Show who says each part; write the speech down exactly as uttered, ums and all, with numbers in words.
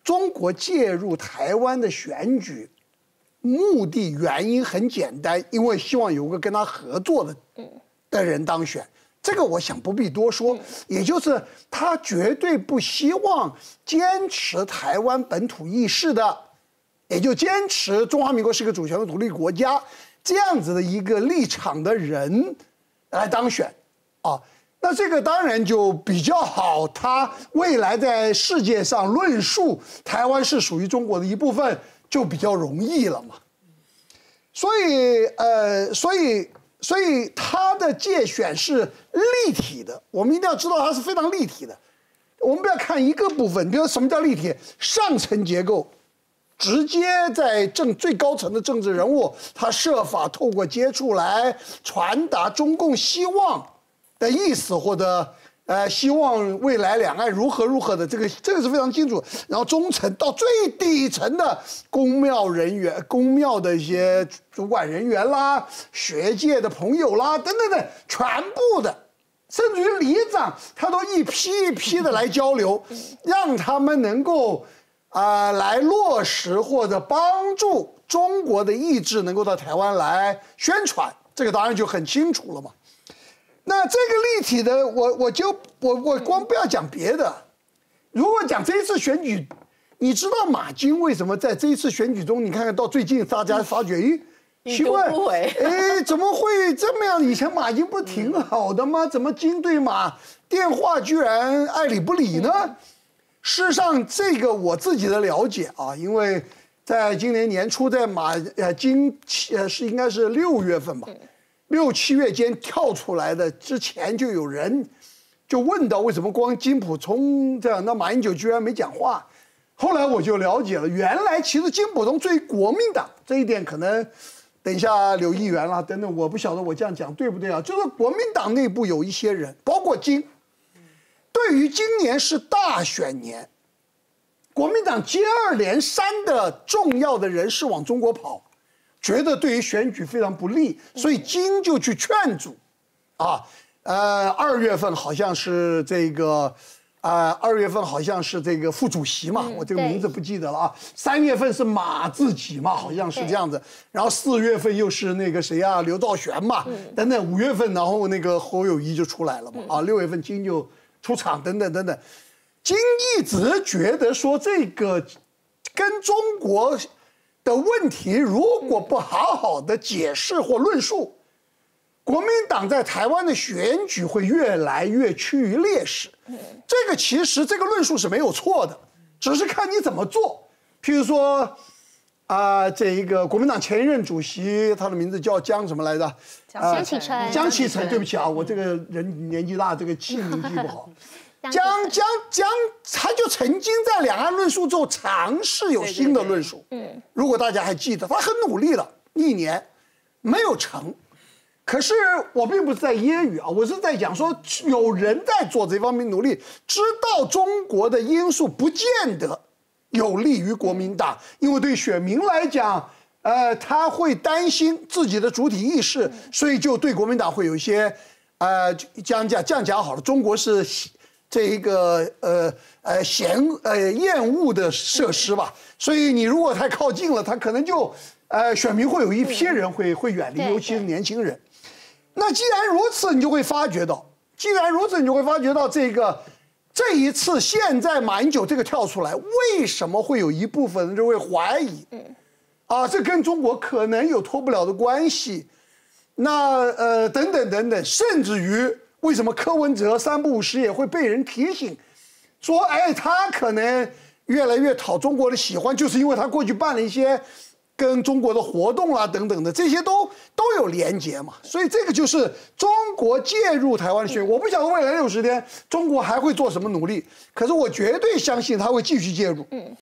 Speaker 1: 中国介入台湾的选举，目的原因很简单，因为希望有个跟他合作的的人当选。这个我想不必多说，也就是他绝对不希望坚持台湾本土意识的，也就坚持中华民国是个主权的独立国家这样子的一个立场的人来当选啊。那这个当然就比较好，他未来在世界上论述台湾是属于中国的一部分就比较容易了嘛。所以呃，所以所以他的界选是立体的，我们一定要知道它是非常立体的。我们不要看一个部分，比如什么叫立体？上层结构直接在政最高层的政治人物，他设法透过接触来传达中共希望的意思，或者呃希望未来两岸如何如何的，这个这个是非常清楚。然后中层到最底层的公庙人员、公庙的一些主管人员啦、学界的朋友啦等等等，全部的，甚至于里长，他都一批一批的来交流，让他们能够啊、呃、来落实或者帮助中国的意志能够到台湾来宣传，这个当然就很清楚了嘛。那这个立体的，我我就我我光不要讲别的，如果讲这一次选举，你知道马京为什么在这一次选举中，你看看到最近大家发觉，咦，奇怪，哎，怎么会这么样？以前马京不挺好的吗？怎么京对马电话居然爱理不理呢？事实上，这个我自己的了解啊，因为在今年年初，在马呃京呃是应该是六月份吧。六七月间跳出来的之前，就有人就问到为什么光金溥聪这样，那马英九居然没讲话。后来我就了解了，原来其实金溥聪对于国民党这一点，可能等一下柳议员啦等等，我不晓得我这样讲对不对啊？就是国民党内部有一些人，包括金，对于今年是大选年，国民党接二连三的重要的人士往中国跑。觉得对于选举非常不利，所以金就去劝阻，啊，呃，二月份好像是这个，啊、呃，二月份好像是这个副主席嘛，嗯、我这个名字不记得了啊。三月份是马自己嘛，好像是这样子。然后四月份又是那个谁啊，刘兆玄嘛，嗯、等等。五月份，然后那个侯友宜就出来了嘛，啊，六月份金就出场，等等等等。金一直觉得说这个跟中国的问题如果不好好的解释或论述，国民党在台湾的选举会越来越趋于劣势。这个其实这个论述是没有错的，只是看你怎么做。譬如说，啊、呃，这一个国民党前任主席，他的名字叫江什么来着？
Speaker 2: 江启臣。
Speaker 1: 江启臣，对不起啊，我这个人年纪大，这个记名记不好。江江江，他就曾经在两岸论述之后尝试有新的论述。嗯，如果大家还记得，他很努力了一年，没有成。可是我并不是在揶揄啊，我是在讲说，有人在做这方面努力，知道中国的因素不见得有利于国民党，因为对选民来讲，呃，他会担心自己的主体意识，所以就对国民党会有一些，呃，这样讲这样讲好了，中国是。这一个呃呃嫌呃厌恶的设施吧，所以你如果太靠近了，他可能就呃选民会有一批人会会远离，尤其是年轻人。那既然如此，你就会发觉到，既然如此，你就会发觉到这个这一次现在马英九这个跳出来，为什么会有一部分人就会怀疑？啊，这跟中国可能有脱不了的关系。那呃等等等等，甚至于。为什么柯文哲三不五时也会被人提醒，说，哎，他可能越来越讨中国的喜欢，就是因为他过去办了一些跟中国的活动啦等等的，这些都都有连结嘛。所以这个就是中国介入台湾的选举。我不晓得未来六十天中国还会做什么努力，可是我绝对相信他会继续介入。嗯。